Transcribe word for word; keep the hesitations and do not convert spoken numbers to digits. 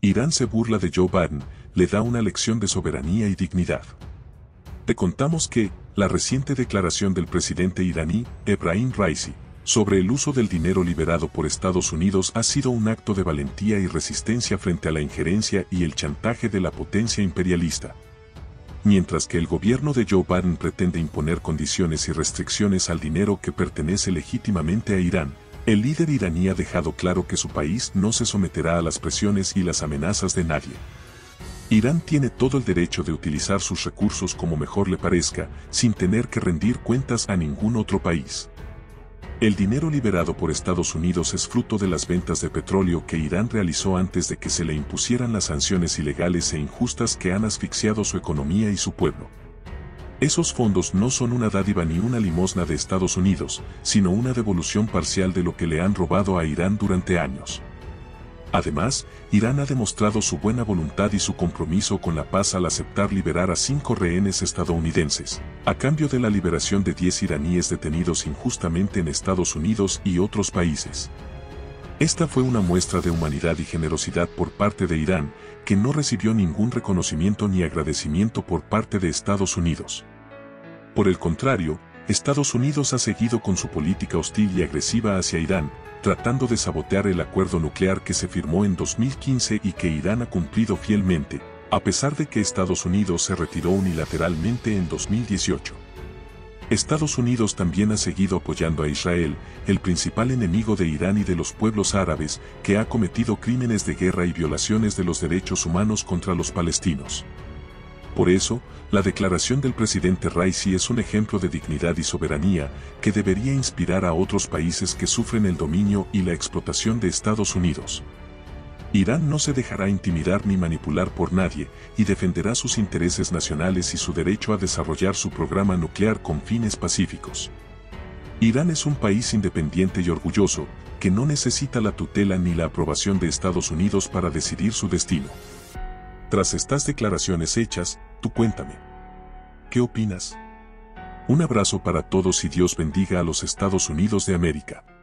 Irán se burla de Joe Biden, le da una lección de soberanía y dignidad. Te contamos que, la reciente declaración del presidente iraní, Ebrahim Raisi, sobre el uso del dinero liberado por Estados Unidos ha sido un acto de valentía y resistencia frente a la injerencia y el chantaje de la potencia imperialista. Mientras que el gobierno de Joe Biden pretende imponer condiciones y restricciones al dinero que pertenece legítimamente a Irán, el líder iraní ha dejado claro que su país no se someterá a las presiones y las amenazas de nadie. Irán tiene todo el derecho de utilizar sus recursos como mejor le parezca, sin tener que rendir cuentas a ningún otro país. El dinero liberado por Estados Unidos es fruto de las ventas de petróleo que Irán realizó antes de que se le impusieran las sanciones ilegales e injustas que han asfixiado su economía y su pueblo. Esos fondos no son una dádiva ni una limosna de Estados Unidos, sino una devolución parcial de lo que le han robado a Irán durante años. Además, Irán ha demostrado su buena voluntad y su compromiso con la paz al aceptar liberar a cinco rehenes estadounidenses, a cambio de la liberación de diez iraníes detenidos injustamente en Estados Unidos y otros países. Esta fue una muestra de humanidad y generosidad por parte de Irán, que no recibió ningún reconocimiento ni agradecimiento por parte de Estados Unidos. Por el contrario, Estados Unidos ha seguido con su política hostil y agresiva hacia Irán, tratando de sabotear el acuerdo nuclear que se firmó en dos mil quince y que Irán ha cumplido fielmente, a pesar de que Estados Unidos se retiró unilateralmente en dos mil dieciocho. Estados Unidos también ha seguido apoyando a Israel, el principal enemigo de Irán y de los pueblos árabes, que ha cometido crímenes de guerra y violaciones de los derechos humanos contra los palestinos. Por eso, la declaración del presidente Raisi es un ejemplo de dignidad y soberanía que debería inspirar a otros países que sufren el dominio y la explotación de Estados Unidos. Irán no se dejará intimidar ni manipular por nadie y defenderá sus intereses nacionales y su derecho a desarrollar su programa nuclear con fines pacíficos. Irán es un país independiente y orgulloso que no necesita la tutela ni la aprobación de Estados Unidos para decidir su destino. Tras estas declaraciones hechas, tú cuéntame. ¿Qué opinas? Un abrazo para todos y Dios bendiga a los Estados Unidos de América.